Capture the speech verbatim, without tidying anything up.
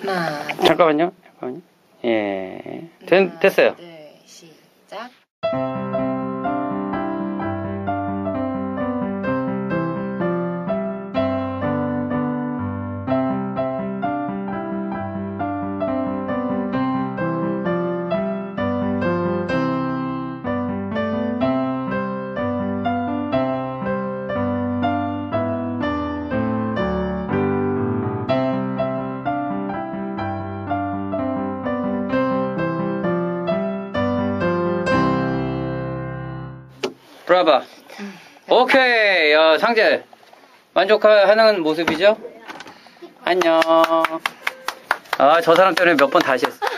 하나, 둘, 잠깐만요. 잠깐만요. 예. 된, 됐어요. 둘, 시작. 브라바. 오케이. 어, 상재. 만족하는 모습이죠? 안녕. 아, 저 사람 때문에 몇 번 다시 했어.